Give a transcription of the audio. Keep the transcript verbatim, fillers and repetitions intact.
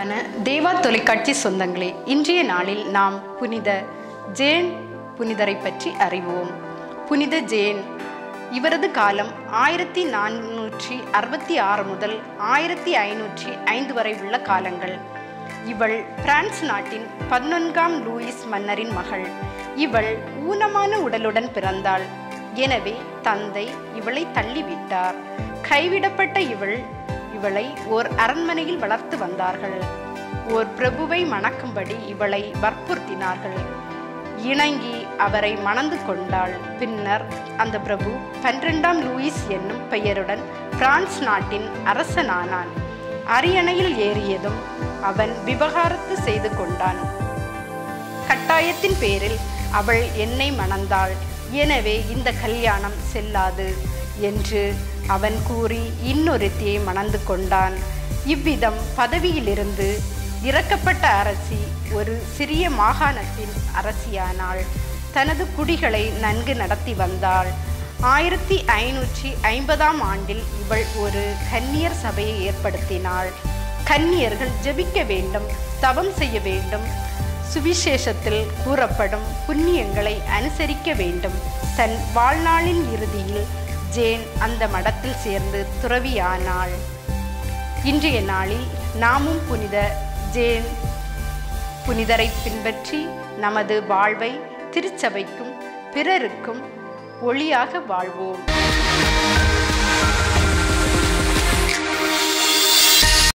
அன்பான தேவா தொலைக்காட்சி சொந்தங்களே, இன்றைய நாளில் நாம் புனித ஜேன் புனிதரை பற்றி அறிவோம். புனித ஜேன் இவரது காலம் ஆயிரத்தி நானூற்றி அறுபத்தி ஆறு முதல் ஆயிரத்தி ஐநூற்றி ஐந்து வரை உள்ள காலங்கள். இவள் பிரான்ஸ் நாட்டின் பதினொன்றாம் லூயிஸ் மன்னரின் மகள். இவள் ஊனமான உடலுடன் பிறந்தாள். எனவே தந்தை இவளை தள்ளிவிட்டார். கைவிடப்பட்ட இவள் இவளை ஓர் அரண்மனையில் வளர்த்து வந்தார்கள். ஓர் பிரபுவை மணக்கும்படி இவளை வற்புறுத்தினார்கள். இணங்கி அவரை மணந்து கொண்டாள். பின்னர் அந்த பிரபு பன்னிரெண்டாம் லூயிஸ் என்னும் பெயருடன் பிரான்ஸ் நாட்டின் அரசனானான். அரியணையில் ஏறியதும் அவன் விவாகரத்து செய்து கொண்டான். கட்டாயத்தின் பேரில் அவள் என்னை மணந்தாள், எனவே இந்த கல்யாணம் செல்லாது என்று அவன் கூறி இன்னொருத்தியை மணந்து கொண்டான். இவ்விதம் பதவியிலிருந்து இறக்கப்பட்ட அரசி ஒரு சிறிய மாகாணத்தின் அரசியானாள். தனது குடிகளை நன்கு நடத்தி வந்தாள். ஆயிரத்தி ஐநூற்றி ஐம்பதாம் ஆண்டில் இவள் ஒரு கன்னியர் சபையை ஏற்படுத்தினாள். கன்னியர்கள் ஜெபிக்க வேண்டும், தவம் செய்ய வேண்டும், சுவிசேஷத்தில் கூறப்படும் புண்ணியங்களை அனுசரிக்க வேண்டும். தன் வாழ்நாளின் இறுதியில் ஜேன் அந்த மடத்தில் சேர்ந்து துறவியானாள். இன்றைய நாளில் நாமும் புனித ஜேன் புனிதரை பின்பற்றி நமது வாழ்வை திருச்சபைக்கும் பிறருக்கும் ஒளியாக வாழ்வோம்.